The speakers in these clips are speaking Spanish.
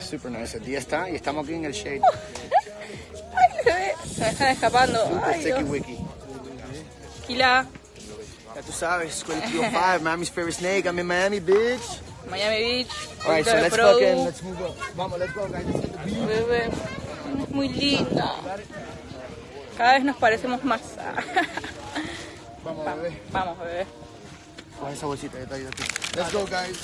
super nice. El día está y estamos aquí en el shade. Ay, bebé. Se me están escapando. Ay, Sticky Dios. Wiki. Kila. Ya tú sabes, Escuela 305, Miami's favorite snake. I'm in Miami, bitch. Miami Beach. Alright, so Poquito de let's Produ. let's move up. Vamos, let's go, guys. Let's hit the beach. Bebé. Es muy linda. Cada vez nos parecemos más. Vamos, bebé. Vamos, bebé. Con esa bolsita que te ayuda a ti. Let's go, guys.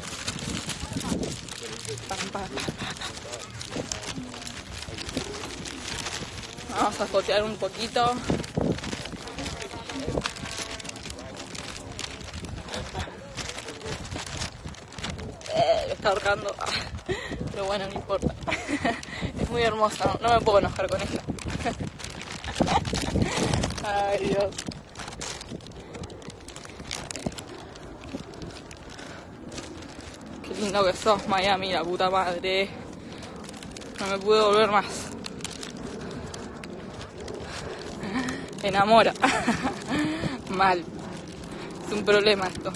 Vamos a jotear un poquito. Me está ahorcando. Pero bueno, no importa. Es muy hermosa, no me puedo enojar con ella. Ay, Dios. Qué lindo que sos, Miami, la puta madre. No me pude volver más. Enamora. Mal. Es un problema esto.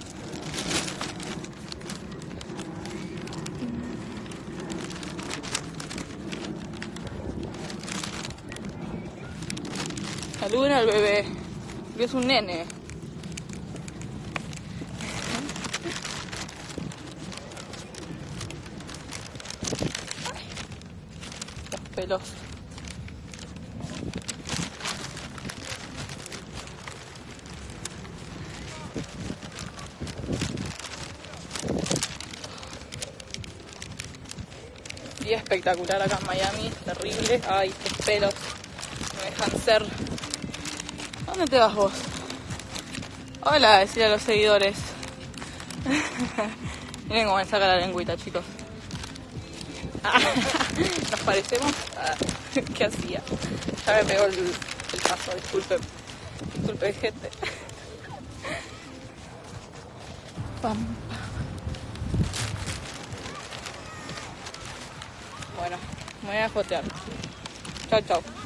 Saluden al bebé, que es un nene. Los pelos. Día espectacular acá en Miami, terrible. Ay, estos pelos me dejan ser. ¿Dónde te vas vos? Hola, decirle a los seguidores. Miren cómo me saca la lengüita, chicos. ¿Nos parecemos? ¿Qué hacía? Ya me pegó el paso, disculpen. Disculpen, gente. Pam. Bueno, me voy a jotear. Chao, chao.